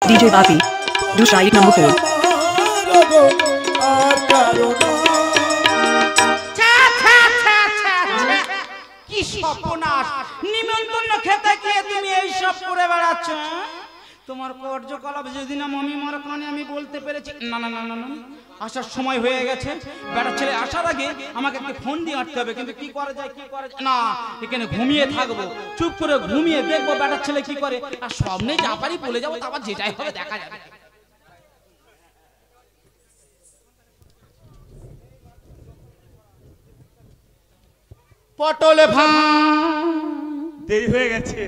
DJ Papi, do strike number 4. কি সর্বনাশ! নিমন্ত্রণ খেতে গিয়ে তুমি এই সব করে বেড়াচ্ছ। তোমার কার্যকলাপ যেদিন মমি মার কানে আমি বলতে পেরেছি না না না না না আসার সময় হয়ে গেছে, বেটার ছেলে আসার আগে আমাকে একটা ফোন দিয়ে আসতে হবে। কিন্তু কি করা যায়, কি করা যায় না, এখানে ঘুমিয়ে থাকবো, চুপ করে ঘুমিয়ে দেখবো বেটার ছেলে কি করে, আর স্বপ্নে যা পারি বলে যাবো, তারপর যেটাই হবে দেখা যাবে। পটলে ভাঁ দেরি হয়ে গেছে।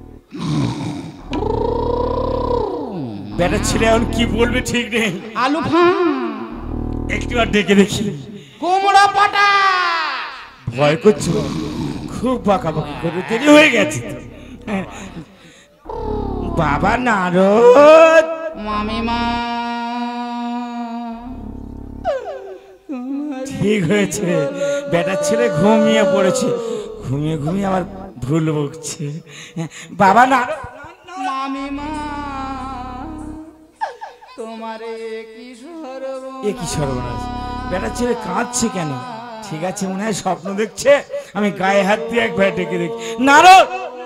বেটার ছেলে এখন কি বলবে ঠিক নেই। আলু ভাঁ একটু আর ডেকে দেখি। কুমড়ো পাটা ভয় করছো, খুব বাঁকাবাকি করে দেরি হয়ে গেছে। বাবা নারদ, মামিমা ঠিক হয়েছে, বেটার ছেলে ঘুমিয়ে পড়েছে, ঘুমিয়ে ঘুমিয়ে আবার ভুল বকছে। বাবা না, মামিমা তোমারে কি সর্বনাশ! এ কি সর্বনাশ! বেটার ছেলে কাঁদছে কেন? ঠিক আছে, মনে হয় স্বপ্ন দেখছে। আমি গায়ে হাত দিয়ে একবার ডেকে দেখি। নারদ,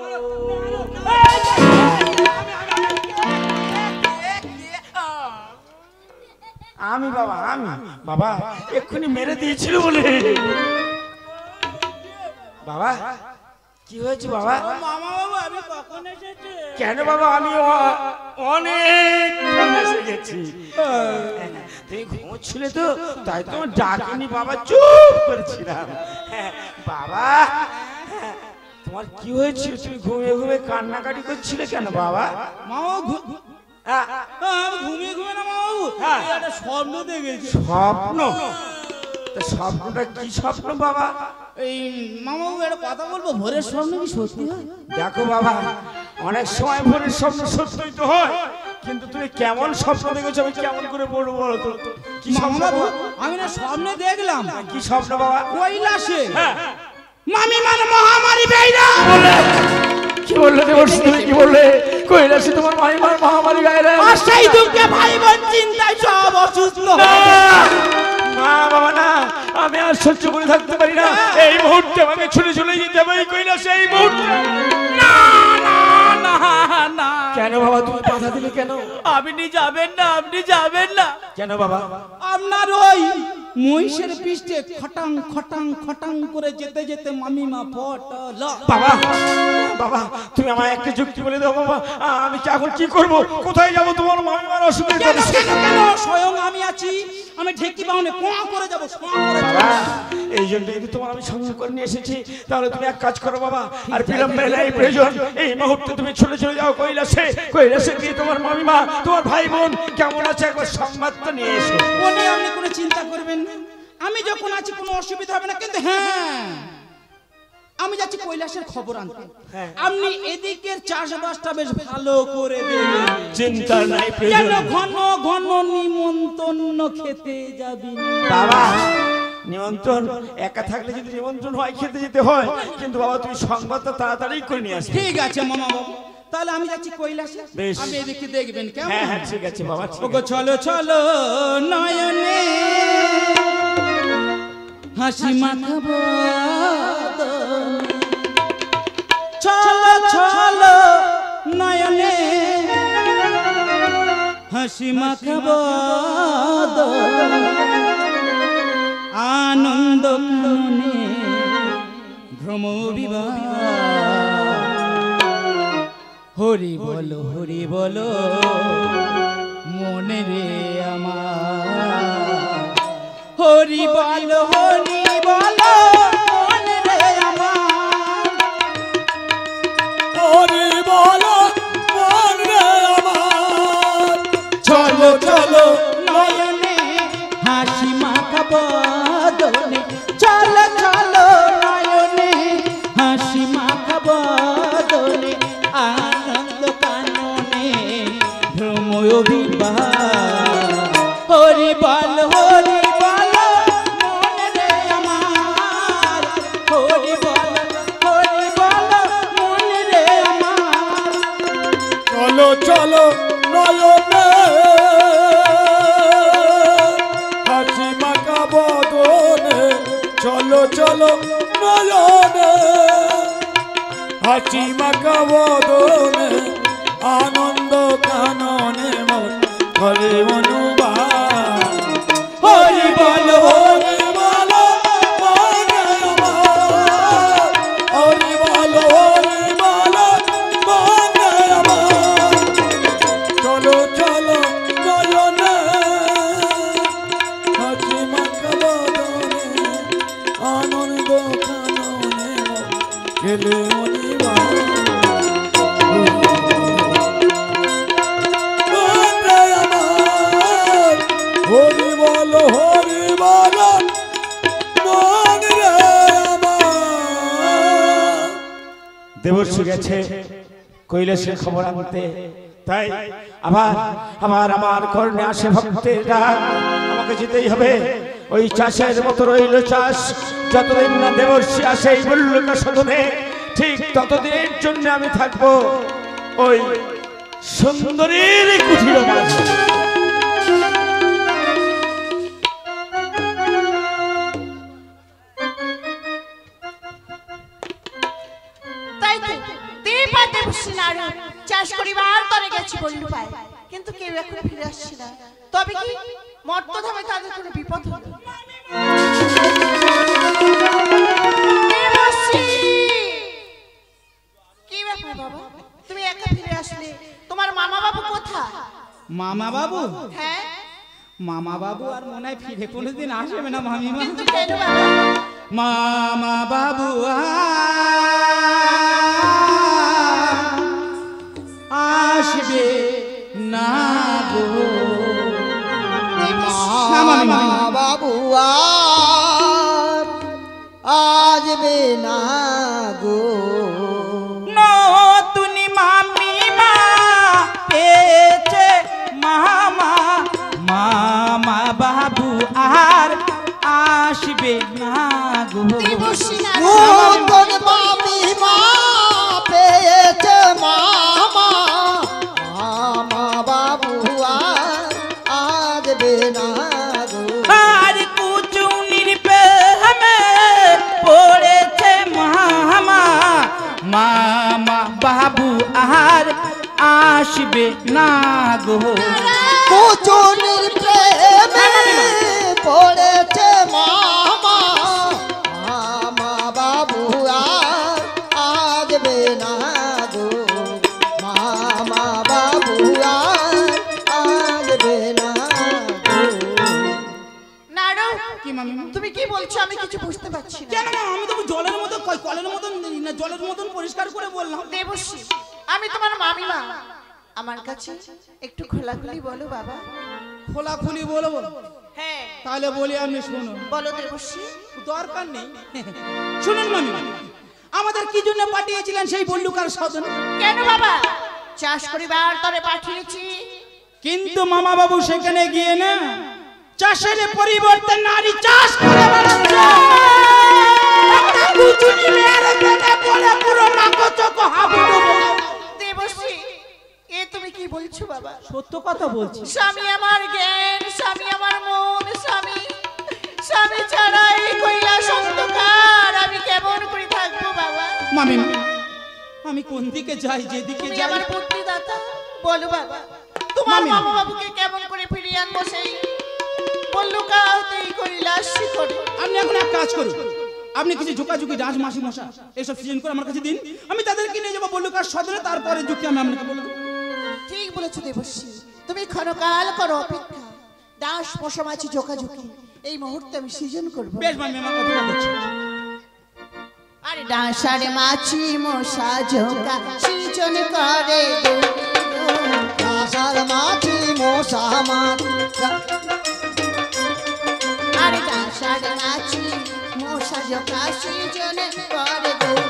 আমি বাবা, আমি বাবা এক্ষুনি মেরে দিয়েছিল বলে। বাবা কি হয়েছে বাবা? মামা বাবা আমি কখন এসেছি? কেন বাবা, আমি অনেক এসে গেছি। তুমি ঘুমোচ্ছিলে তো, তাই তোমার ডাকিনি বাবা, চুপ করেছিলাম। বাবা তোমার কি হয়েছিল? তুমি ঘুমিয়ে ঘুমিয়ে কান্নাকাটি করছিলে কেন বাবা? মামা আমি ঘুমিয়ে ঘুমিয়ে না মামা বাবু, হ্যাঁ। একটা স্বপ্ন দেখেছি। স্বপ্ন? তা স্বপ্নটা কি স্বপ্ন বাবা? এই মামা বাবু একটা কথা বলবো, ভোরের স্বপ্ন কি সত্যি হয়? দেখো বাবা, অনেক সময় ভোরের স্বপ্ন সত্যই তো হয়, কিন্তু তুমি কেমন স্বপ্ন দেখেছো আমি কেমন করে বলবো বলো তো? কি স্বপ্ন মামা বাবু বাবা? আমি না স্বপ্নে দেখলাম কি স্বপ্ন বাবা? কৈলাসে হ্যাঁ। মামি মানে মহামারী বেইরা কি বললে দেবশ্রী, কি বললে? কৈলাসে তোমার মাইমার মহামারী গায়ে আর সেই দুঃখে ভাই বোন চিন্তায় সব অসুস্থ। না বাবা না, আমি আর সহ্য করে থাকতে পারি না। এই মুহূর্তে আমাকে ছুটে চলে যেতে হবে এই কৈলাসে, এই মুহূর্তে। না না না না, কেন বাবা তুমি বাধা দিলে কেন? আপনি যাবেন না, আপনি যাবেন না। কেন বাবা? আপনার ওই মহিষের পৃষ্ঠে খটাং খটাং খটাং করে যেতে যেতে মামিমা পটল। বাবা বাবা তুমি আমায় একটা যুক্তি বলে দাও বাবা, আমি কি এখন কি করব? কোথায় যাব? তোমার মামিমার অসুবিধা কেন কেন কেন, স্বয়ং আমি আছি, আমি ঢেকি বাউনে কোয়া করে যাব, কোয়া করে যাব। বাবা এই জন্য যদি তোমার আমি সঙ্গে করে নিয়ে এসেছি, তাহলে তুমি এক কাজ করো বাবা, আর বিলম্বের নাই প্রয়োজন। এই মুহূর্তে তুমি চলে যাও কৈলাসে, কৈলাসে গিয়ে তোমার মামিমা, তোমার ভাই বোন কেমন আছে একবার সংবাদ তো নিয়ে এসো। ও নিয়ে আপনি কোনো চিন্তা করবেন না, আমি যখন আছি কোনো অসুবিধা হবে না। কিন্তু হ্যাঁ, আমি যাচ্ছি কৈলাসের খবর আনতে, আপনি এদিকের চাষবাসটা বেশ ভালো করে দেবেন। চিন্তা নাই কেন প্রয়োজন। ঘন ঘন নিমন্ত্রণ খেতে যাবি বাবা নিমন্ত্রণ একা থাকলে যদি নিমন্ত্রণ হয় খেতে যেতে হয়, কিন্তু বাবা তুমি সংবাদটা তাড়াতাড়ি করে নিয়ে আসবে। ঠিক আছে মামা বাবু, তাহলে আমি যাচ্ছি কৈলাসে, বেশ। আমি এদিকে দেখবেন কেমন? হ্যাঁ হ্যাঁ ঠিক আছে বাবা, ঠিক ওগো আছে। চলো চলো নয়নে হাসি মাখাবো, চলো চলো নয়নে হাসি মাখাবো, আনন্দ মনে ভ্রম বিবাহ। হরি বলো মনে রে আমার, হরি বলো মনে রে আমার, হরি বলো মন রে আমার। চলো চলো নয়নে হাসি মাখাবো দোনে, চলো চলো নয়নে হাসি মাখাবো দোনে, আনন্দ কাননে ভ্রম বিবাহ। হরি বল মনে রে আমার, হরি বল মনে রে আমার। চলো চলো নয়নে বলো নয়নে হাসি মাখা বদনে আনন্দ কাননে মন করে অনুবাদ হরি বল হরি বল মনে আমার হরি বল হরি বল মনে আমার চলো চলো নয়নে হাসি মাখা বদনে আনন্দ কাননে মন খেলে অনিবার হরি বল হরি বল মন রে আমার। দেবর্ষি গেছে কৈলাসের খবর আনতে, তাই আবার আমার আমার কর্ণে আসে ভক্তের ডাক। আমাকে যেতেই হবে। ওই চাষের মতো রইল চাষ, যতদিন না দেবর্ষি আসে এই বল্লুকা সদনে, ঠিক ততদিনের জন্য আমি থাকবো ওই সুন্দরীর কুঠির মাঝে। তাই তো দেব আর দেবশ্রী নারী চাষ করিবার তরে গেছি বললু পায়, কিন্তু কেউ এখন ফিরে আসছে না। তবে কি মর্তধামে তাদের কোনো বিপদ হলো? কি ব্যাপার বাবা, তুমি একা ফিরে আসলে? তোমার মামা বাবু কোথায়? মামা বাবু? হ্যাঁ, মামা বাবু আর মনে হয় ফিরে কোনোদিন আসবে না মামিমা। কিন্তু কেন বাবা? মামা বাবু আসবে না গো। মামা বাবু আর আসবে না গো। নতুন মামিমা পেয়েছে মামা, মামা বাবু আর আসবে না গো। দেবশ্রী নারী নতুন মামিমা পেয়েছে মামা, মামা বাবু আর আসবে না গো। আর কুচুনির প্রেমে পড়েছে মামা, মামা বাবু আর আসবে না গো। কুচুনির প্রেমে পড়েছে মামা, মামা বাবু আর আসবে না গো। মামা বাবু আর আসবে না গো। নাড়ু, কি মামিমা? তুমি কি বলছো? আমি কিছু বুঝতে পারছি না। কেন মা, আমি তো জলের মতো কলের মতন না, জলের মতন পরিষ্কার করে বললাম। দেবশ্রী, আমি তোমার মামিমা, আমার কাছে একটু খোলাখুলি বলো বাবা। খোলাখুলি বলবো? হ্যাঁ তাহলে বলি আপনি শুনুন। বলো দেবশ্রী। দরকার নেই। শুনুন মামিমা, আমাদের কি জন্য পাঠিয়েছিলেন সেই বল্লুকার সদন? কেন বাবা? চাষ করিবার তরে পাঠিয়েছি। কিন্তু মামা বাবু সেখানে গিয়ে না চাষের পরিবর্তে নারী চাষ করে বেড়াচ্ছে। একটা কুচুনি মেয়ের পেটে পড়ে পুরো নাকচক হাবুডুবু। দেবশ্রী, এ তুমি কি বলছো বাবা? সত্য কথা বলছি। স্বামী আমার জ্ঞান, স্বামী আমার মন, স্বামী স্বামী ছাড়া এই কৈলাস অন্ধকার আমি কেমন করে থাকবো বাবা? মামিমা, আমি কোন দিকে যাই, যেদিকে তুমি যাই? আমার বুদ্ধিদাতা, বলো বাবা, তোমার মামিমা। মামা বাবুকে কেমন করে ফিরিয়ে আনবো সেই বল্লুকা হতে এই কৈলাস শিখরে? আপনি এখন এক কাজ করুন, আপনি কিছু ঝুঁকাঝুঁকি ডাঁশ মাসি মশা এইসব সিজন করে আমার কাছে দিন, আমি তাদেরকে নিয়ে যাবো বল্লুকার সদনে, তারপরে যুক্তি আমি আপনাকে বলবো। ঠিক বলেছো দেবশ্রী, তুমি ক্ষণকাল করো অপেক্ষা। দাস মশামাছি ঝোঁকাঝুঁকি এই মুহূর্তে আমি সৃজন করবো। বেশ মামিমা, অপেক্ষা করছি। আরে ডাঁসার মাছি মশা ঝোঁকা সৃজন করে আষাঢ় মাছি মশা মাছ, আরে ডাঁসার মাছি মশা ঝোঁকা সৃজন করে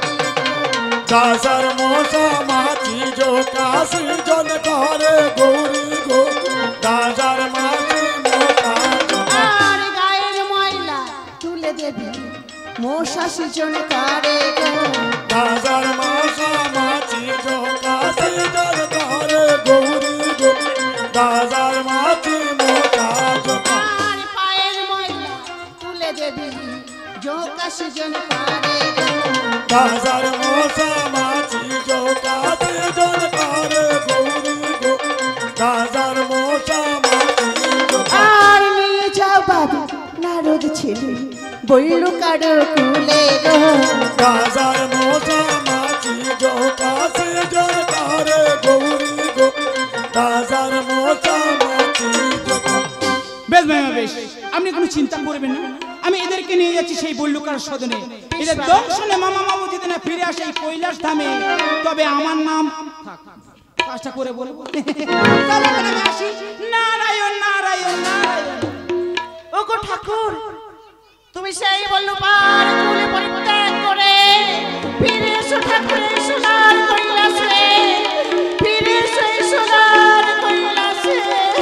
দাসার মশা মাছি जो काशी जन करे गौरी गो दासार माची मोटा আর গায়ের ময়লা তুলে দেবে মশা সৃজন করে दासार मशा माची जो काशी जन करे गौरी गो दासार माची मोटा আর পায়ের ময়লা তুলে দেবে जो का सृजन करे राजार मोसा माची जो का सृजन करे गौरी गो राजार मोसा माची जो আর নিয়ে যাও বাবা নারদ ছেলে বলল কারো কুলে গো राजार मोसा माची जो का सृजन करे गौरी गो राजार मोसा माची जो বেশ মামা বেশ, আপনি কোনো চিন্তা করবেন না। আমি এদেরকে নিয়ে যাচ্ছি সেই বল্লুকার সদনে। এদের দর্শনে মামা মামু যদি না ফিরে আসে এই কৈলাস ধামে, তবে আমার নাম কাজটা করে বলবো। চলো এখন আমি আসি। নারায়ণ নারায়ণ নারায়ণ। ওগো ঠাকুর তুমি সেই বললো পার কুলে পরিত্যাগ করে ফিরে এসো ঠাকুর এই সোনার কৈলাসে ফিরে এসো এই সোনার কৈলাসে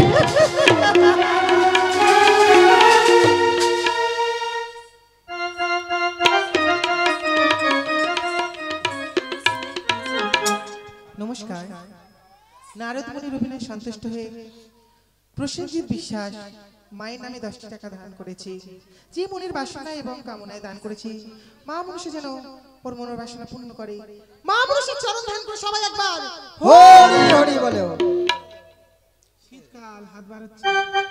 নমস্কার। নারদ মুনির অভিনয় সন্তুষ্ট হয়ে প্রসেনজিৎ বিশ্বাস মায়ের নামে 10টি টাকা দান করেছি। যে মনের বাসনা এবং কামনায় দান করেছি মা মনুষ্য যেন ওর মনের বাসনা পূর্ণ করে। মা মনুষ্যের চরণ ধ্যান করে সবাই একবার হরি হরি বলে শীতকাল হাত বাড়াচ্ছে।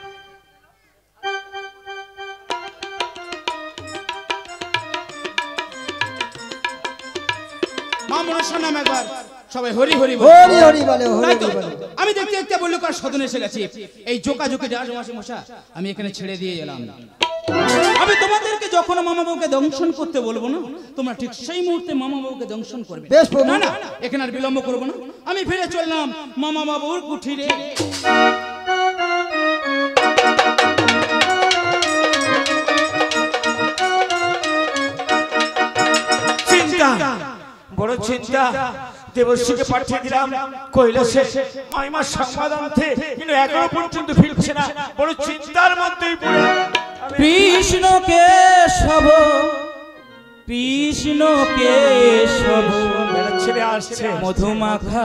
মা মনসার নাম একবার সবাই হরি হরি বলো। হরি হরি বলে হরি তাই তো? হরি বলে আমি দেখতে দেখতে বল্লুকার সদনে এসে গেছি। এই জোকাজোকি ডাসমাসি মশা আমি এখানে ছেড়ে দিয়ে এলাম। আমি তোমাদেরকে যখন মামা বাবুকে দংশন করতে বলবো না, তোমরা ঠিক সেই মুহূর্তে মামা বাবুকে দংশন করবে। বেশ প্রভু। না না, এখানে আর বিলম্ব করবো না। আমি ফিরে চললাম মামা বাবুর কুঠিরে। চিন্তা, বড় চিন্তা। দেবশ্রীকে পাঠিয়ে দিলাম কৈলাসে মাইমার সংবাদ আনতে, কিন্তু এখনো পর্যন্ত ফিরছে না। বড় চিন্তার মধ্যেই পড়ে কৃষ্ণ কেশব কৃষ্ণ কেশব ছেলে আসছে। মধুমাখা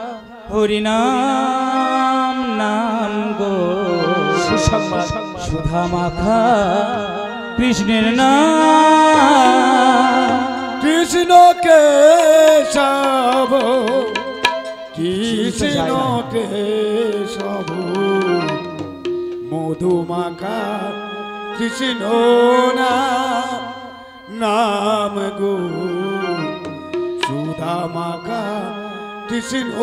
হরিনাম নাম গো সুসংবাদ। সুধা মাখা কৃষ্ণের নাম। কৃষ্ণ কেশব কৃষ্ণ কেশব মধুমাখা কৃষ্ণ নাম গো সুধা মাখা কৃষ্ণ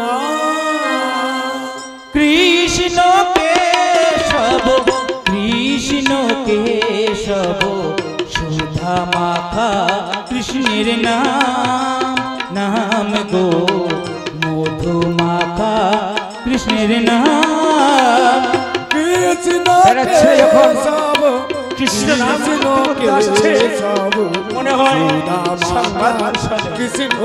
নাম। কৃষ্ণ কেশব কৃষ্ণ কেশব সুধা মাখা কৃষ্ণের নাম নাম গো মধু মাখা কৃষ্ণের নাম। কৃষ্ণ বেড়াচ্ছে যখন কেশব কৃষ্ণ নাম কৃষ্ণ আসছে, কেশব মনে হয় সুধা সংবাদ মাখা আসছে। কৃষ্ণ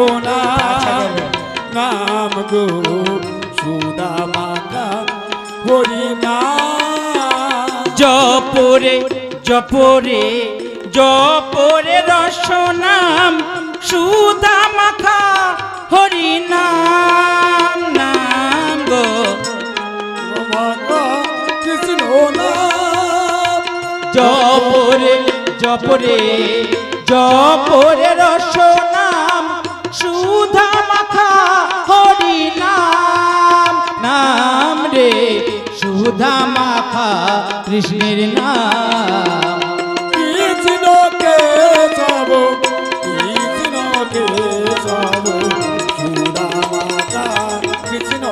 নাম গো সুধা মাখা হরি নাম। জপরে জপরে জপরে রসনাম সুধা মাখা হরি নাম নাম গো মাখা কৃষ্ণ নাম। জপরে জপরে জপরে রসনাম সুধা মাখা হরি নাম নাম রে সুধা মাখা কৃষ্ণের নাম। কৃষ্ণ কেশব কৃষ্ণ কেশব সুধা মাখা কৃষ্ণ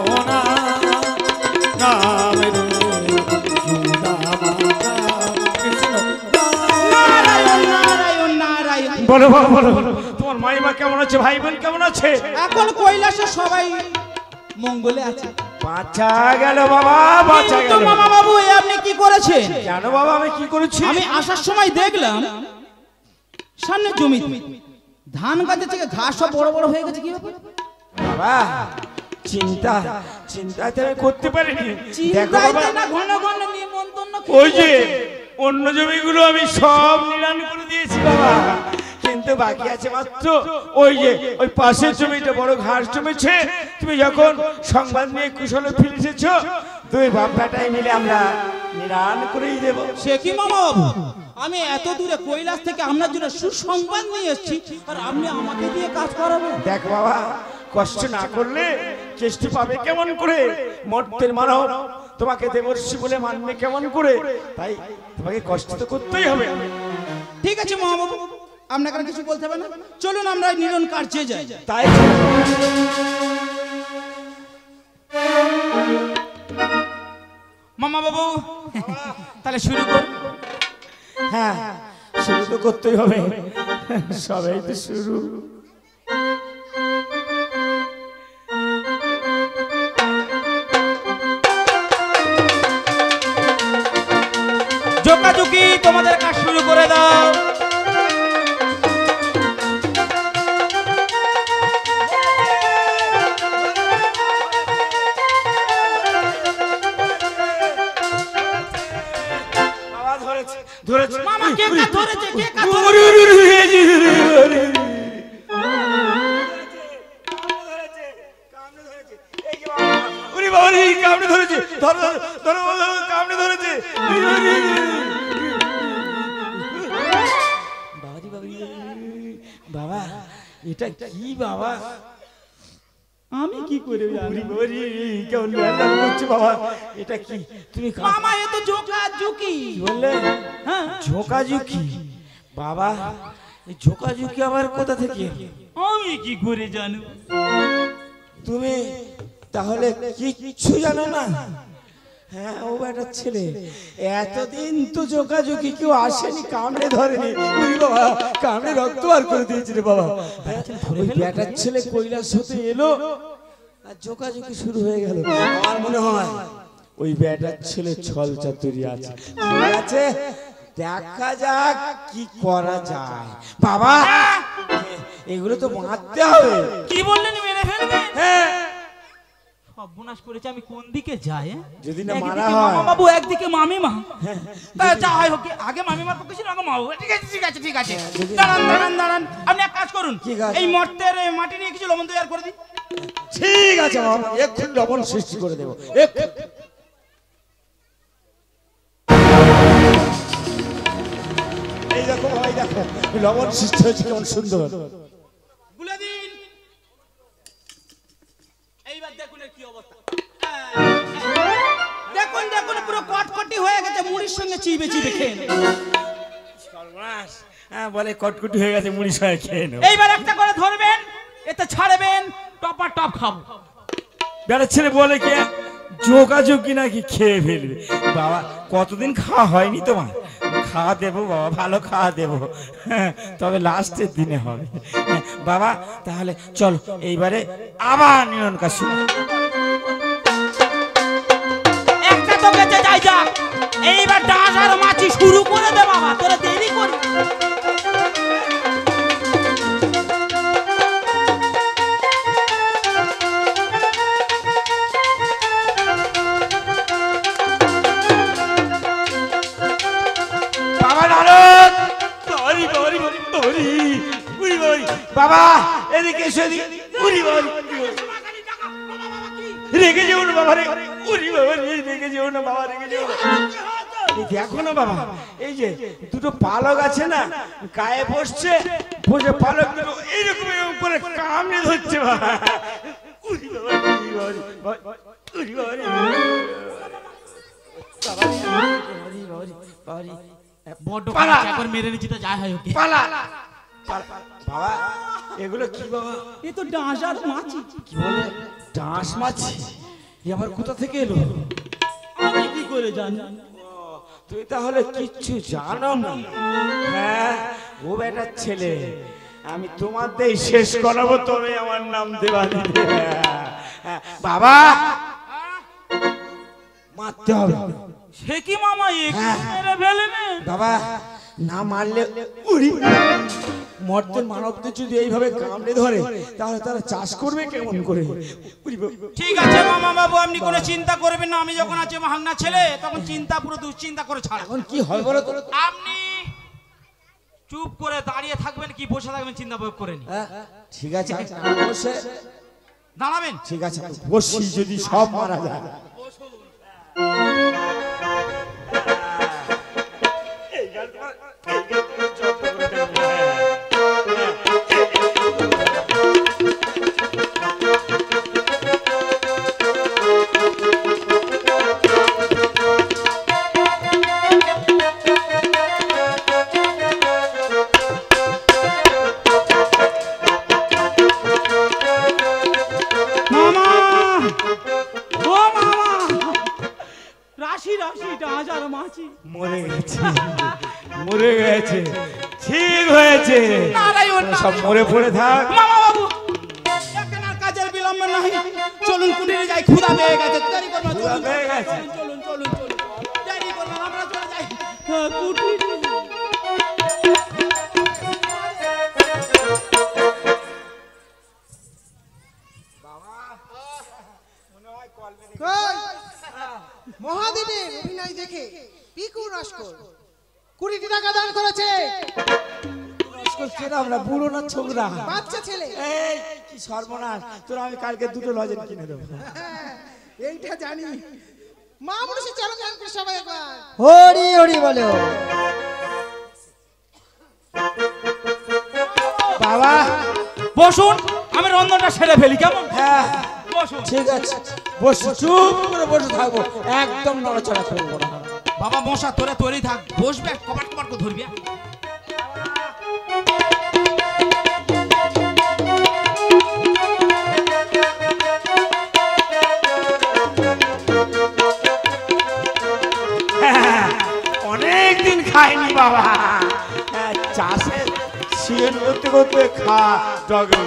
নাম রে সুধা মাখা কৃষ্ণ নারায়ণ নারায়ণ নারায়ণ। বলো বাবা, বলো তোমার মাইমা কেমন আছে, ভাই বোন কেমন আছে? এখন কৈলাসে সবাই মঙ্গলে আছে। বাঁচা গেল বাবা, বাঁচা কিন্তু গেল। মামা বাবু এ আপনি কি করেছেন? জানো বাবা আমি কি করেছি? আমি আসার সময় দেখলাম সামনে জমি ধান গাছের থেকে ঘাস সব বড় বড় হয়ে গেছে। কি ব্যাপার? বাবা চিন্তা চিন্তাতে আমি করতে পারিনি। দেখো চিন্তায় বাবা, না ঘন ঘন নিমন্ত্রণ ওই যে অন্য জমিগুলো আমি সব নিলাম করে দিয়েছি বাবা, কিন্তু বাকি আছে মাত্র ওই যে ওই পাশের জমিটা বড় ঘাস জমেছে। তুমি যখন সংবাদ নিয়ে কুশলে ফিরে এসেছো, দুই বাপ বেটাই মিলে আমরা নিরান করেই দেব। সে কি মামা বাবু, আমি এত দূরে কৈলাস থেকে আপনার জন্য সুসংবাদ নিয়ে এসেছি আর আপনি আমাকে দিয়ে কাজ করাবেন? দেখ বাবা, কষ্ট না করলে কেষ্ট পাবে কেমন করে? মর্তের মানব তোমাকে দেবর্ষি বলে মানবে কেমন করে? তাই তোমাকে কষ্ট তো করতেই হবে। ঠিক আছে মহাবাবু, আপনাকে আর কিছু বলতে হবে না, চলুন আমরা নিরন কার্যে যাই। তাই মামা বাবু তাহলে শুরু করুন। হ্যাঁ, শুরু তো করতেই হবে, সবাই তো শুরু। জোকাজুকি তোমাদের কাজ শুরু করে দাও। মামা কে কাজ ধরেছে? কে কাজ বাবা এটা কি বাবা? আমি কি করে জানি? কেমন করছে বাবা? এটা কি তুমি মামা এ তো জোকাজুকি বললে? হ্যাঁ ঝোঁকাঝুঁকি বাবা, এই ঝোঁকাঝুঁকি আবার কোথা থেকে? আমি কি করে জানো? তুমি তাহলে কিচ্ছু জানো না? হ্যাঁ, ও বেটার ছেলে এতদিন তো ঝোঁকাঝুঁকি কেউ আসেনি, কামড়ে ধরেনি। বাবা কামড়ে রক্ত বার করে দিয়েছিল বাবা। ওই বেটার ছেলে কৈলাস হতে এলো আর ঝোঁকাঝুঁকি শুরু হয়ে গেল। আমার মনে হয় ওই বেটার ছেলে ছল চাতুরি আছে। ঠিক আছে, দেখা যাক কি করা যায়। বাবা এগুলো তো মারতে হবে। কি বললেন? মেরে ফেলবে? হ্যাঁ, সর্বনাশ করেছে, আমি কোন দিকে যাই? যদি না মারা একদিকে হয়। মামা বাবু, একদিকে মামিমা। তা যা হয় হোক, আগে মামিমার পক্ষে ছিল, আগে মা বাবু। ঠিক আছে ঠিক আছে ঠিক আছে, দাঁড়ান দাঁড়ান দাঁড়ান, আপনি এক কাজ করুন, এই মর্তের মাটি নিয়ে কিছু লবণ তৈরি করে দিন। ঠিক আছে বাবা, এক্ষুনি লবণ সৃষ্টি করে দেবো। এই দেখো ভাই, দেখো লবণ সৃষ্টি হয়েছে, কেমন সুন্দর। গুলে দিন। এইবার দেখুন এর কি অবস্থা। দেখুন দেখুন, পুরো কটকটি হয়ে গেছে, মুড়ির সঙ্গে চিবে চিবে খেয়ে নেব। সর্বনাশ, হ্যাঁ বলে কটকটি হয়ে গেছে, মুড়ি সঙ্গে খেয়ে নেব। এইবার একটা করে ধরবেন, এতে ছাড়বেন, টপা টপ খাবো। বেটার ছেলে বলে কে যোগাযোগী নাকি খেয়ে ফেলবে। বাবা কতদিন খাওয়া হয়নি তোমার, খাওয়া দেবো বাবা, ভালো খাওয়া দেবো, তবে লাস্টের দিনে হবে। বাবা তাহলে চলো এইবারে আবার নিয়ন কাজ শুরু। একটা তো গেছে, যাই যাক, এইবার ডাঁশ আর মাছি শুরু করে দে বাবা, তোরা দেরি করি। বাবা এদিকে এসে রেগে যেও না বাবা, রেগে যেও না বাবা, রেগে যেও না। দেখো না বাবা, এই যে দুটো পালক আছে না, গায়ে বসছে, বসে পালক দুটো এইরকম করে কামড়ে ধরছে বাবা। মেরে নিচ্ছি তো যাই হয়। বাবা এগুলো কি বাবা? এ তো ডাঁশ আর মাছি। কি বলে ডাঁশ মাছি? আবার কোথা থেকে এলো? আমি কি করে জানি? তুই তাহলে কিচ্ছু জানো না? হ্যাঁ, ও বেটার ছেলে, আমি তোমার দিয়ে শেষ করাবো, তবে আমার নাম দেবানি। বাবা মারতে হবে। সে কি মামা, মেরে ফেলবে? বাবা না মারলে মর্তের মানবদের যদি এইভাবে কামড়ে ধরে তাহলে তারা চাষ করবে কেমন করে? ঠিক আছে মামা বাবু, আপনি কোনো চিন্তা করবেন না, আমি যখন আছে ভাঙনা ছেলে তখন চিন্তা পুরো দুশ্চিন্তা করে ছাড়। এখন কি হবে বলো তো? আপনি চুপ করে দাঁড়িয়ে থাকবেন কি বসে থাকবেন চিন্তা প্রয়োগ করে নি। ঠিক আছে বসে দাঁড়াবেন? ঠিক আছে বসি, যদি সব মারা যায়। রাশি রাশি ডাঁজার মাছি মরে গেছে মরে গেছে ঠিক হয়েছে নারায়ণ সব মরে পড়ে থাক মামা বাবু এখন আর কাজের বিলম্ব নাই চলুন কুটিরে যাই ক্ষুধা পেয়ে গেছে দেরি করব না ক্ষুধা পেয়ে গেছে। চলুন চলুন চলুন দেরি করব না আমরা চলে যাই কুটিরে কই? মহাদেবের অভিনয় দেখে পিকু নস্কর 20 টাকা দান করেছে। আমরা বুড়ো না ছোকরা বাচ্চা ছেলে। এই কি সর্বনাশ তোর আমি কালকে দুটো লজেন কিনে দেবো এইটা জানি। মা মনুষ্য চরণ দান করে সবাই একবার। হরি হরি বলো। বাবা বসুন আমি রন্ধনটা সেরে ফেলি কেমন হ্যাঁ বসুন ঠিক আছে বসে চুপ করে বসে থাকবো একদম নড়াচড়া করবো না বাবা মশা তোরা তোরই থাক বসবে কপাট কপাট করে ধরবি অনেকদিন খাইনি বাবা হ্যাঁ, চাষে সিজন করতে করতে খা ডগে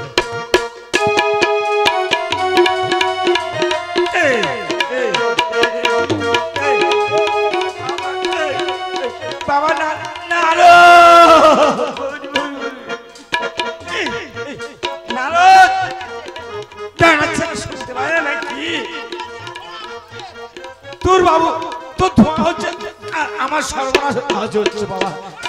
বাবা না নারো নারো দাঁড়াচ্ছে শুনতে পারে নাকি তোর বাবু তোর ধোঁয়া হচ্ছে আর আমার সর্বনাশ হচ্ছে বাবা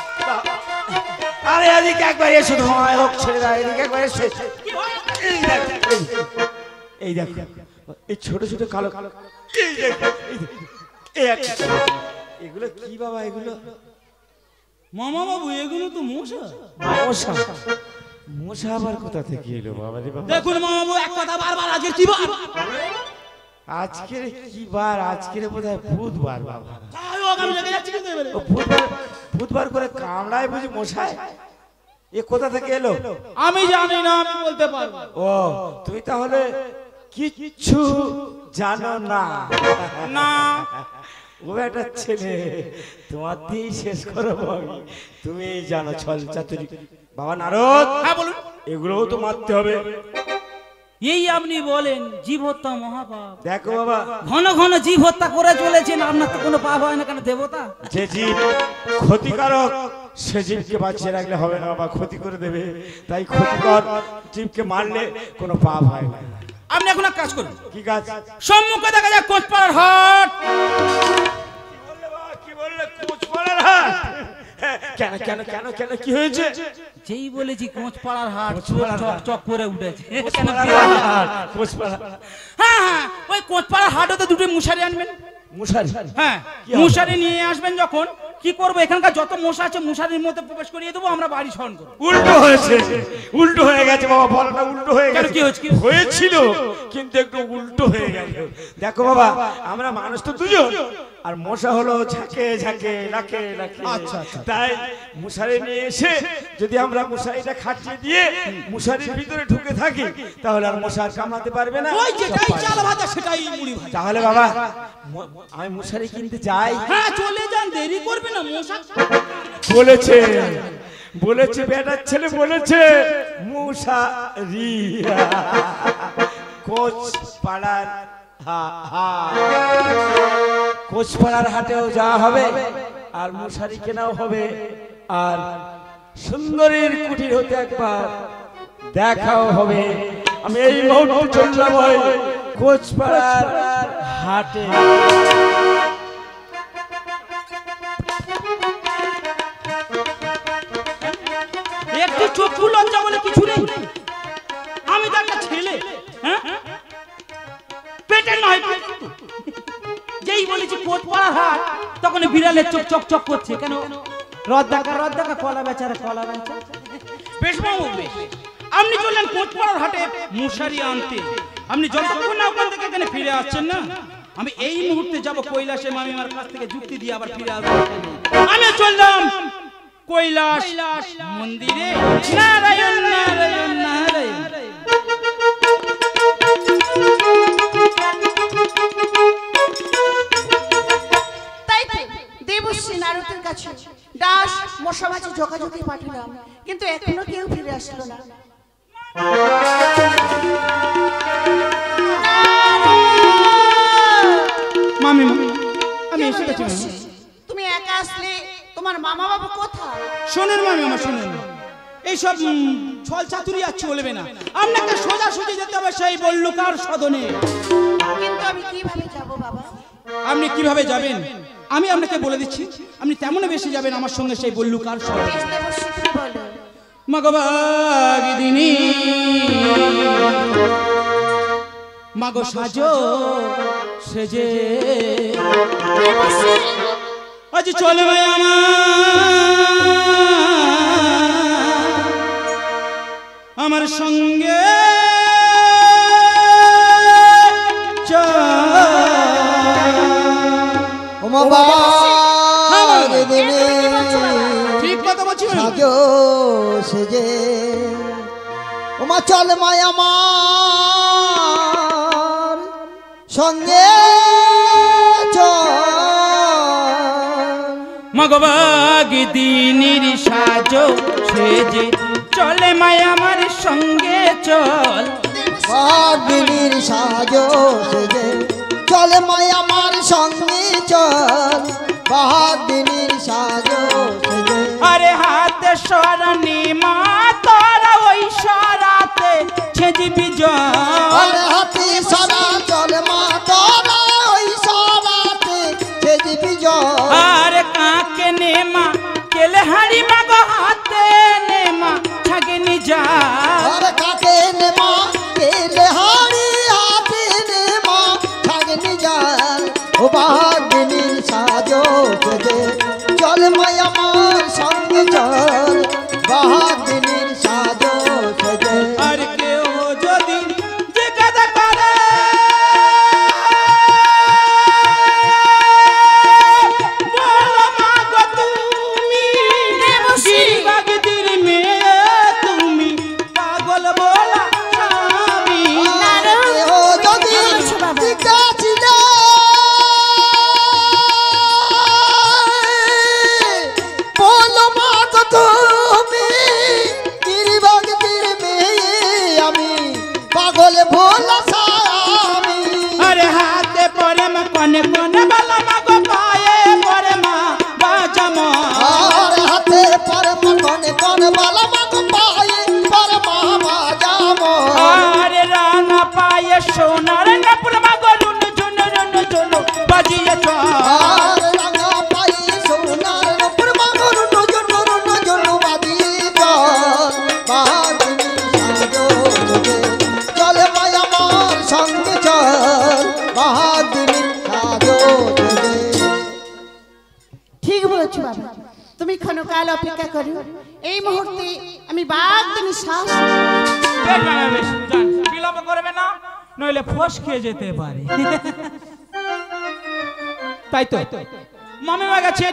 আরে এদিকে একবার এসে ধোঁয়া হোক ছেড়ে দাও এদিকে একবার এসে এই দেখ এই দেখ এই ছোট ছোট কালো কালো এই দেখ এই একটা এগুলো কি বাবা এগুলো মামা বাবু এগুলো তো মশা মশা মশা আবার কোথা থেকে এলো বাবা রে বাবা দেখুন মামা বাবু এক কথা বারবার আজকে কি বার আজকের কি বার আজকের বোধহয় বুধবার বাবা যাই হোক আমি লেগে যাচ্ছি কিন্তু এবারে ও বুধবার করে কামড়ায় বুঝি মশায় এ কোথা থেকে এলো আমি জানি না আমি বলতে পারবো ও তুমি তাহলে কিচ্ছু জানো না না ও একটা ছেলে তোমার দিয়েই শেষ করবো আমি তুমি জানো ছল চাতুরি বাবা নারদ হ্যাঁ বলুন এগুলোও তো মারতে হবে এই আপনি বলেন জীব হত্যা মহাপাপ দেখো বাবা ঘন ঘন জীব হত্যা করে চলেছেন আপনার তো কোনো পাপ হয় না কেন দেবতা যে জীব ক্ষতিকারক সে জীবকে বাঁচিয়ে রাখলে হবে না বাবা ক্ষতি করে দেবে তাই ক্ষতিকর জীবকে মারলে কোনো পাপ হয় না আপনি এখন এক কাজ করুন কি কাজ সম্মুখে দেখা যায় কোচপাড়ার হাট কি বললে কোচপাড়ার হাট কেন কেন কেন কেন কি হয়েছে যেই বলেছি কোচপাড়ার হাট কোচপাড়ার চক হাট। চক করে উঠেছে কোচপাড়া হ্যাঁ হ্যাঁ ওই কোচপাড়ার হাটে দুটো মুশারি আনবেন মশারি হ্যাঁ কি হবে? মুশারি নিয়ে আসবেন যখন কি করবো এখানকার যত মশা আছে মুশারির মধ্যে প্রবেশ করিয়ে দেবো আমরা বাড়ি শরণ করবো উল্টো হয়েছে উল্টো হয়ে গেছে বাবা বলটা উল্টো হয়ে কেন, গেছে কি হয়েছে, কি হয়েছিল কিন্তু একটু উল্টো হয়ে গেল দেখো বাবা আমরা মানুষ তো দুজন আর মশা হলো ঝাঁকে ঝাঁকে লাখে লাখে আচ্ছা, আচ্ছা। তাই মশারি নিয়ে এসে যদি আমরা মশারিটা খাটিয়ে দিয়ে মশারির ভিতরে ঢুকে থাকি তাহলে আর মশা আর কামড়াতে পারবে না ওই যেটাই চাল ভাজা সেটাই মুড়ি ভাজা তাহলে বাবা আমি মশারি কিনতে যাই হ্যাঁ চলে যান দেরি করবে না মশা বলেছে বলেছে বেটার ছেলে বলেছে মুশারি কোচ পাড়ার কোচ পাড়ার হাটেও যাওয়া হবে আর মশারি কেনাও হবে আর সুন্দরীর কুটির হতে একবার দেখাও হবে আমি এই মুহূর্তে চললাম ওই কোচ পাড়ার হাটে একটু চক্ষু লজ্জা বলে কিছু নেই আমি তো একটা ছেলে হ্যাঁ পেটের নয় পেটের তো। যেই বলেছি কোচপাড়ার হাট তখন বিড়ালের চোখ চক চক করছে কেন রদ দেখা কলা বেচারা কলা বেচা বেশ মামু বেশ আপনি চললেন কোচপাড়ার হাটে মশারি আনতে আপনি যতক্ষণ না ওখান থেকে এখানে ফিরে আসছেন না আমি এই মুহূর্তে যাব কৈলাসে মামিমার কাছ থেকে যুক্তি দিয়ে আবার ফিরে আসবো আমি চললাম কৈলাস মন্দিরে নারায়ণ নারায়ণ নারায়ণ আছে, ডাস মশা মাছি যোগাযোগে পাঠালাম, কিন্তু এখনো কেউ ফিরে আসলো না। মামি আমি এসে গেছি মামি। তুমি একা আসলে, তোমার মামা বাবু কোথায়? শোনেন মামি, আমার শোনেন, এইসব ছল চাতুরি আর চলবে না, আপনাকে সোজাসুজি যেতে হবে সেই বল্লুকার সদনে। কিন্তু আমি কিভাবে যাব বাবা? আপনি কিভাবে যাবেন আমি আপনাকে বলে দিচ্ছি, আপনি তেমনই বেশি যাবেন আমার সঙ্গে সেই বল্লুকার সদনে। বলো। মগবাগিনী মাগো সাজো সেজে আজ চলবে আমার সঙ্গে ঠিক কথা বলছি সাজো সেজে ওমা চল মায় আমার সঙ্গে মগবাগিনীর সাজো সেজে চলে মায় আমার সঙ্গে চল। বাগিনীর সাজো সেজে চল মায় আমার সঙ্গে চল। বাগিনীর সাজো সেজে আরে হাতে সরানি মা তোরা ওই সরাতে ছেঁচবি জল। আরে হাতি সারা চল মা তোরা ওই সরাতে ছেঁচবি জল। আরে কাকে নেমা কেলে হাড়ি মাগো হাতে নেমা ছাগনি যা। আরে কাকে নেমা কেলে হাড়ি হাতে নেমা ছাগনি যান। ও বাগিনীর সাজো সেজে চল মায় আমার সঙ্গে চল। বাগিনীর সাজো সেজে আর কেউ যদি জিজ্ঞাসা করে বলো মাগো তুমি গিরিবাগিনীর মেয়ে, তুমি পাগল বলা স্বামী। কেহ যদি জিজ্ঞাসিল বলো মাগো তুমি গিরিবাগিনীর মেয়ে, আমি পাগল ভোলা স্বামী। আরে হাতে পরে মা কনে কনে বলো মাগো পায়ে পরে মা বাজামা। আর হাতে পর মনে কোন বালা মাগো পায়ে পর মামা যাবো। আরে রাঙা পায়ে সোনার কাপড় মাগো রুন ঝুন বাজিয়ে চল। আর রাঙা পায়ে সোনার নপুর মাগো রুনু জুনু বাদি চল। বাগিনীর সাজো সেজে চল মায় আমার সঙ্গে চল। বাগিনীর সাজো সেজে ঠিক বলেছো বাবা, তুমি ক্ষণকাল অপেক্ষা করো, এই মুহূর্তে আমি বাগদিনী শ্বাস। বেশ বাবা, বেশ যান, বিলম্ব করবে না, নইলে ফোস খেয়ে যেতে পারে। তাই তো মামি মা গেছে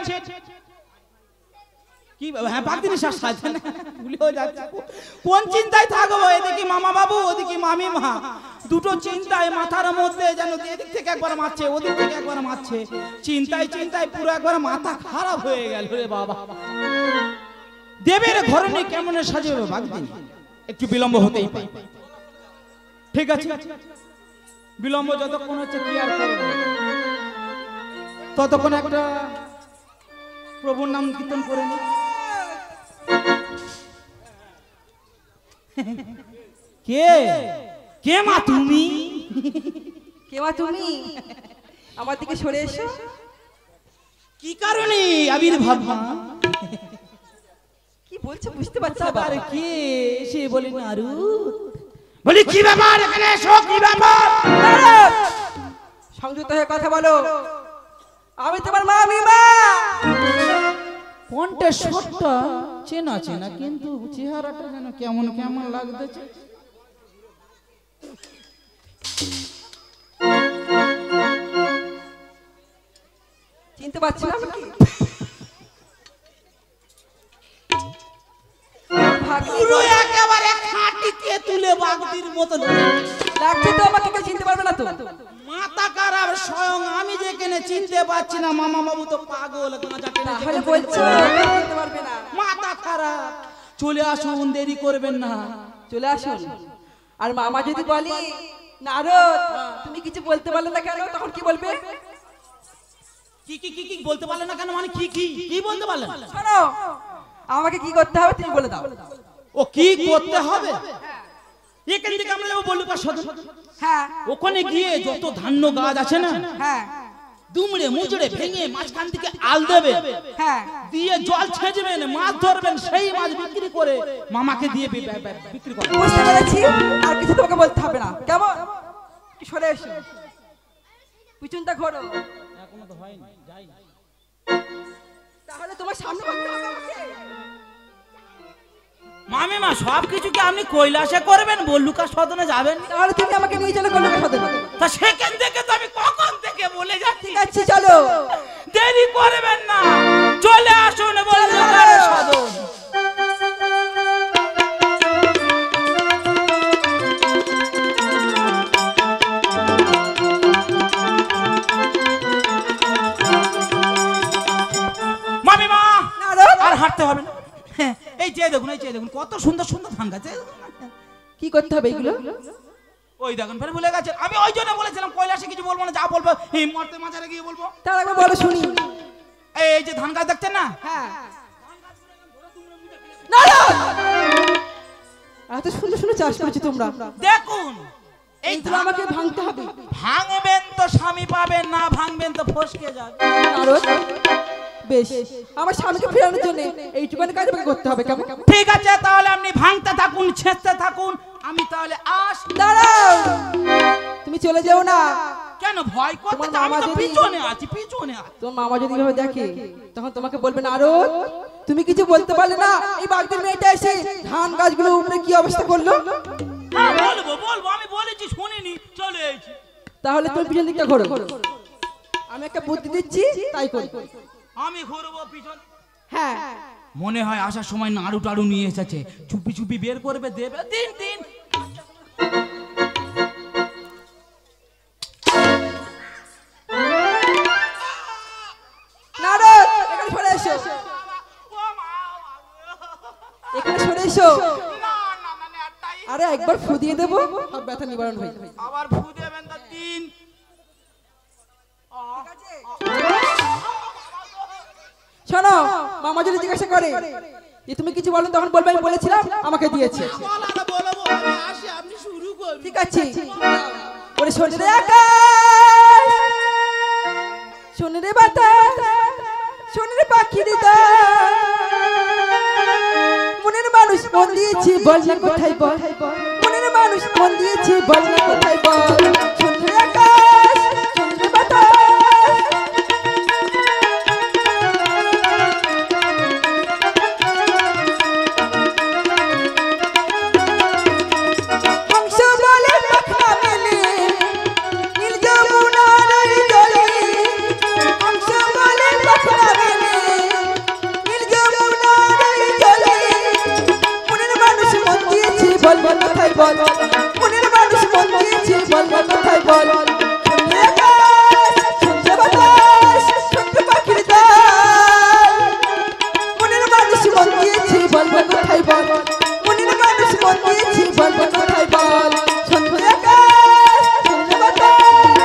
কি বাবা? হ্যাঁ বাগদিনী শ্বাস সাজে না, ভুলেও যাচ্ছে। কোন চিন্তায় থাকবো? এদিকে মামা বাবু, ওদিকে মামি মা, দুটো চিন্তায় মাথার মধ্যে যেন এদিক থেকে একবার মারছে, ওদিক থেকে একবার মারছে, চিন্তায় চিন্তায় পুরো একবার মাথা খারাপ হয়ে গেল রে বাবা। দেবের ঘরণী কেমন সাজাবে বাগদিনী? একটু বিলম্ব হতেই পারে। ঠিক আছে, বিলম্ব যতক্ষণ হচ্ছে কি আর করবো, ততক্ষণ একটা প্রভুর নাম কীর্তন করে নি। কে কে মা তুমি? কে মা তুমি? আমার দিকে সরে এসো। কি কারণে আবির্ভাব মা? কি বলছো বুঝতে পারছি না আরে বাবা। কে সে বলি নারু? বলি কি ব্যাপার এখানে এসো, কি ব্যাপার? সংযুক্ত হয়ে কথা বলো। আমি তোমার মামি মা। কোনটা সত্যা চেনা চেনা, কিন্তু চেহারাটা যেন কেমন কেমন লাগতেছে। চিনতে পারছি না কি? পুরো একেবারে খাটিতে তুলে বাগদির মতন লাগছে তো আমাকে কেউ চিনতে পারবে না তো। মাথা খারাপ স্বয়ং আমি যেখানে চিনতে পারছি না, মামা বাবু তো পাগল গাঁজা টেনে তাহলে বলছো চিনতে পারবে না? মাথা খারাপ। চলে আসুন, দেরি করবেন না। চলে আসুন। আর মামা যদি বলি নারদ তুমি কিছু বলতে পারলে না কেন, তখন কি বলবে? কি কি কি কি বলতে পারলেন না কেন মানে কি কি কি বলতে পারলেন? শোনো, আমাকে কি করতে হবে তুমি বলে দাও। ও কি করতে হবে? এখান থেকে আমরা যাবো বল্লুকা সদন। হ্যাঁ ওখানে গিয়ে যত ধান্য গাছ আছে না, হ্যাঁ দুমড়ে মুচড়ে ভেঙে মাঝখান থেকে আল দেবে, হ্যাঁ দিয়ে জল ছেঁচবেন, মাছ ধরবেন, সেই মাছ বিক্রি করে মামাকে দিয়ে বিক্রি করবেন। বুঝতে পেরেছি, আর কিছু তোমাকে বলতে হবে না, কেমন? কি সরে এসো, পিছনটা ঘোরো। এখনো তো হয়নি, যাই। তাহলে তোমার সামনে বলতে হবে আমাকে। মামিমা সবকিছু কি আপনি কৈলাসে করবেন, বল্লুকা সদনে যাবেন? তাহলে তুমি আমাকে নিয়ে চলো কলকাতা সদনে। তা সেখান থেকে তো আমি কখন থেকে বলে যাচ্ছি, ঠিক আছে চলো। দেরি করবেন না, চলে আসুন বল্লুকা সদন। মামিমা নারদ, আর হাঁটতে হবে না। এই যে দেখুন, এই যে দেখুন কত সুন্দর সুন্দর ধান গাছ। কি করতে হবে এগুলো? ওই দেখুন ফের ভুলে গেছেন। আমি ওই জন্য বলেছিলাম কৈলাসে কিছু বলবো না, যা বলবো এই মর্তে মাঝারে গিয়ে বলবো। তার আগে বলো শুনি। এই যে ধান গাছ দেখছেন না, হ্যাঁ নারদ, এত সুন্দর সুন্দর চাষ করেছো তোমরা, দেখুন এই এইগুলো আমাকে ভাঙতে হবে। ভাঙবেন তো স্বামী পাবেন, না ভাঙবেন তো ফসকে যাবে। নারদ বেশ, আমার স্বামীকে ফেরানোর জন্য এইটুখানি কাজ আমাকে করতে হবে, কেমন? ঠিক আছে, তাহলে আপনি ভাঙতে থাকুন, ছেঁচতে থাকুন, আমি তাহলে দাঁড়াও, তুমি চলে যাও না। কেন ভয় করতে? তোমার মামা আমি তো যদি- পিছনে আছি, পিছনে আছি। তোমার মামা যদি এভাবে দেখে তখন তোমাকে বলবে নারদ তুমি কিছু বলতে পারলে না, এই বাগদির মেয়েটা এসে ধান গাছগুলো উপরে কি অবস্থা করলো। হ্যাঁ বলবো বলবো, আমি বলেছি শুনিনি, চলে এসেছি। তাহলে তুমি পিছন দিকটা ঘোরো, আমি একটা বুদ্ধি দিচ্ছি তাই করি। আমি ঘুরবো পিছন। হ্যাঁ মনে হয় আসার সময় নাড়ু টাড়ু নিয়ে এসেছে, চুপি চুপি বের করবে, দেবে। দিন দিন নারদ এখানে সরে এসো, এখানে সরে এসো। আরে একবার ফু দিয়ে দেবো, সব ব্যথা নিবারণ হয়ে যাবে। আবার ফু দেবেন তা দিন। শোনো, মামা যদি জিজ্ঞাসা করে যে তুমি কিছু বলো তখন বলবে আমি বলেছিলাম আমাকে দিয়েছে। ঠিক আছে, ওরে শোনে রে আকাশ, শোনে রে বাতাস, শোনে রে পাখি মনের মানুষ মন দিয়েছি বল না কোথায় বল, মনের মানুষ মন দিয়েছি বল না কোথায় বল, শোনে রে আকাশ, শোনে রে বাতাস। বল বল কোথায় বল, মনের মানুষ মন দিয়েছি বল বল কোথায় বল, শুনলে আকাশ, শুনলে বাতাস, শুনলে পাখির ডাক, মনের মানুষ মন দিয়েছি বল বল কোথায় বল, মনের মানুষ মন দিয়েছি বল বল কোথায় বল, শুনলে আকাশ, শুনলে বাতাস।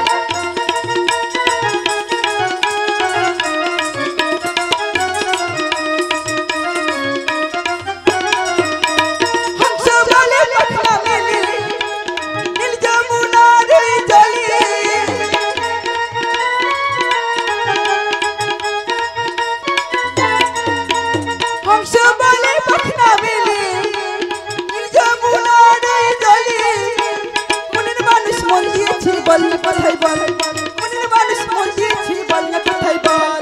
বল না কোথায় বল, মনের মানুষ মন দিয়েছি বল না কোথায় বল।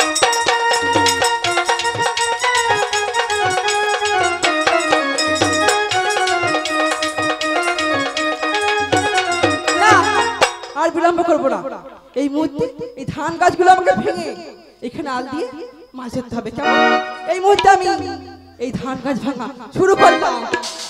না আর বিলম্ব করবো না, এই মুহূর্তে এই ধান গাছগুলো আমাকে ভেঙে এখানে আল দিয়ে মাছ ধরতে হবে, কেমন? এই মুহূর্তে আমি এই ধান গাছ ভাঙা শুরু করলাম।